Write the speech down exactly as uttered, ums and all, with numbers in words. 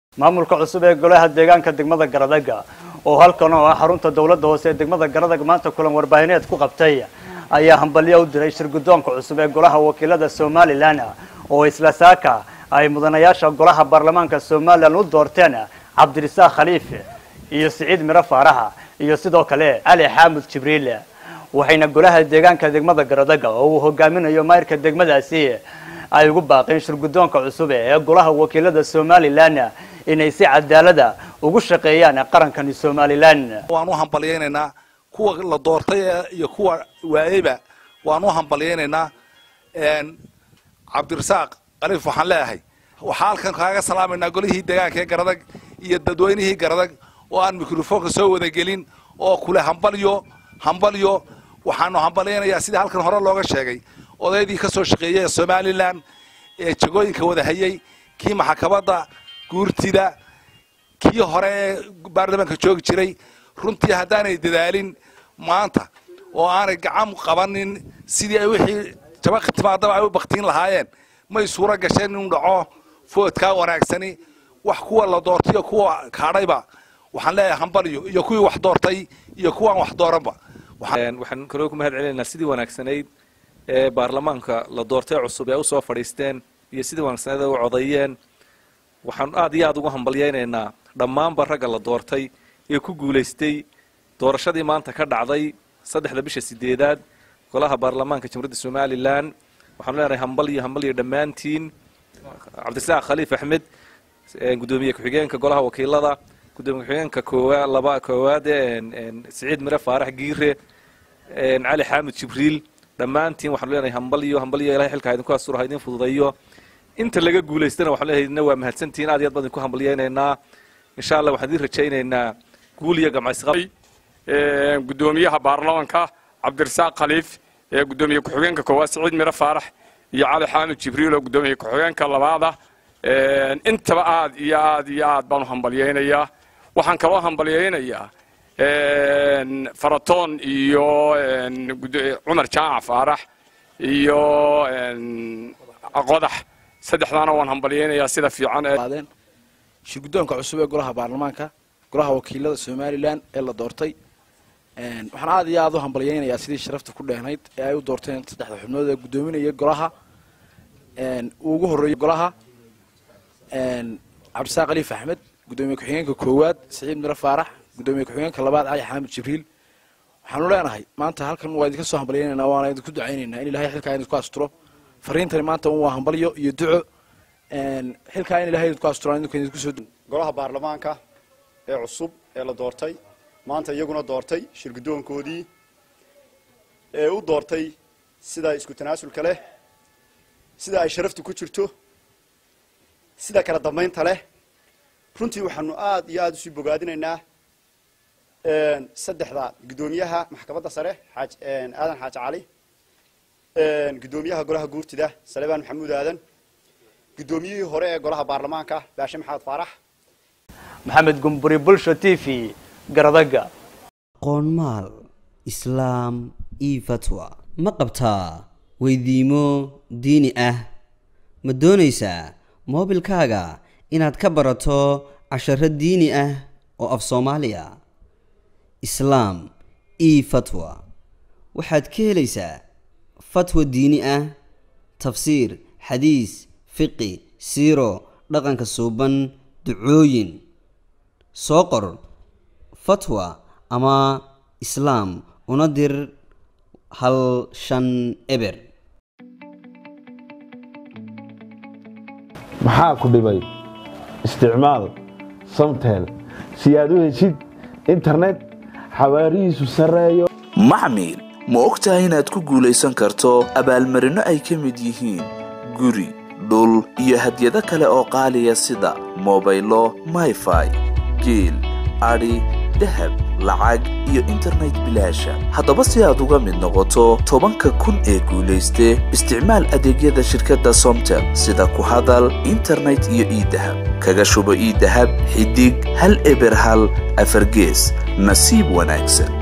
maamulka cusub ee golaha deegaanka degmada Garadaga oo halkan oo ah xarunta dawladda hoose ee degmada Garadaga maanta kulan warbaahineed ku qabtay ayaa hambalyo u diray shirguddoonka cusub ee golaha wakiilada Soomaaliland oo isla saaka ay mudanayaasha golaha baarlamaanka Soomaaliland u doorteen Cabdirasaaq Khalife iyo Saciid Mira Faaraha iyo sidoo kale Ali Xaamud Jibriil waxayna golaha deegaanka degmada Garadaga oo uu hogaaminayo maayirka degmadaasi ay ugu baaqeen shirguddoonka cusub ee golaha wakiilada Soomaaliland inay si cadaalad ah ugu shaqeeyaan qarankan Soomaaliland waan u hambalyeynaa kuwa la doortay iyo kuwa waayba waan u hambalyeynaa een Cabdirasaaq Khalife waxaan leeyahay waxa halkan kaaga salaameynaa golihii deegaanka Garadag iyo dadweynihii Garadag oo aan mikrofoonka soo wada gelin oo kula hambalyo hambalyo waxaan hambalyeynaa sida halkan hore looga sheegay odaydii ka soo shaqeeyay Soomaaliland ee jagooyinka wada hayay kii maxkamadda guurtida kii hore baarlamaanka joogi jiray runtii hadaanay dadaalin maanta oo aanay gacan qabanin sidii ay wixii jabaq timaadaba ay u baqtiin lahaayeen may suura gasheen inuu dhaco foodka wanaagsani wax kuwa la doortay kuwa kaadayba waxaan leeyahay hambalyo iyo kuwii wax doortay iyo kuwa wax dooranba waxaan waxaan kaloo ku mahad celinaynaa sidii wanaagsanayd ee baarlamaanka la doortay cusub ee u soo fadhiisteen iyo sidii wanaagsanayd u codeeyeen waxaan aad iyo aad ugu hambalyeynaynaa dhammaan ragga la doortay ee ku guuleystay doorashadii maanta ka dhacday saddexda bisha sideedaad golaha baarlamaanka Jamhuuriyadda Soomaaliland waxaan leenahay hambalyo hambalyo dhamaantiin Cabdirasaaq Khalife Axmed gudoomiye ku-xigeenka golaha wakiilada gudoomiye ku-xigeenka koowaad laba koowaad ee Saciid Mira Faarax Giire Ali Xaamud Jibriil dhamaantiin waxaan leenahay hambalyo hambalyo Ilaahay xilka idinku asuro idin fududeeyo inta laga guuleystana waxaan leeyahay waa mahadsantiin aad iyo aad badan ku hambalyeynaa insha Allah waxaan idin rajaynaynaa guul iyo gamacsi qab ee gudoomiyaha baarlamaanka Cabdirasaaq Khalife ee gudoomiye ku-xigeenka koowaad Saciid Mira Faarax iyo Ali Xaamud Jibriil oo gudoomiye ku-xigeenka labaad ee intaba aad iyo aad iyo aad baan hambalyeynaa waxaan kaloo hambalyeynayaa ee Faratoon iyo Cumar Jaac Faarax iyo aqodax saddexdaana waan hambalyeynaa sida fiican ee shirguddoonka cusub ee golaha baarlamaanka golaha wakiilada Soomaaliland ee la doortay een waxaan aad iyo aad u hambalyeynaa sidii sharafta ku dhehnayd ee ay u doorteen saddexda xubnood ee gudoominaya golaha een ugu horeeyay golaha een Cabdirasaaq Khalife Axmed gudoomiye ku-xigeenka koowaad Saciid Mira Faarax gudoomiye ku-xigeenka labaad Ali Xaamud Jibriil waxaan leenahay maanta halkan waa idinka soo hambalyeynaa waana idinku ducaynaynaa in Ilaahay xilka idinku asturo fariintani maanta waa hambalyo iyo duco een xilka in Ilaahay idinku asturo idinku idinku soo golaha baarlamaanka ee cusub ee la doortay maanta iyaguna doortay shirguddoonkoodii ee u doortay sida isku tanaasulka leh sida ay sharaftu ku jirto sida kala dambeynta leh runtii waxaanu aad iyo aad u sii bogaadinaynaa een saddexda gudoomiyaha maxkamadda sare xaaj een aadan xaaj cali een gudoomiyaha golaha guurtida Salebaan Maxamuud Aadan gudoomiyihii hore ee golaha baarlamaanka Baashe Maxamed Faarax Maxamed Gumburi Bulsho T V Garadaga qoonmaal islaam iyo fatwa ma qabtaa weydiimo diini ah ma doonaysaa moobilkaaga inaad ka barato casharo diini ah oo af Soomaaliya islaam iyo fatwa waxaad ka helaysaa fatwa diini ah tafsiir xadiis fiqi siiro dhaqanka suuban ducooyin soo qor fatwa ama islaam una dir hal shan eber maxaa ku dhibay isticmaal Somtel si aad u heshid internet xawaarihiisu sareeyo macmiil ma ogtahay inaad ku guulaysan karto abaalmarino ay ka mid yihiin guri dhul iyo hadiyado kale oo qaaliya sida mobaylo Wi-Fi geel ari dahab lacag iyo internet bilaasha haddaba si aad uga mid noqoto tobanka kun ee guulayste isticmaal adeegyada shirkadda Somtel sida ku hadal internet iyo e-dahab kaga shubo e-dahab xidig hal eber hal afar gees nasiib wanaagsan.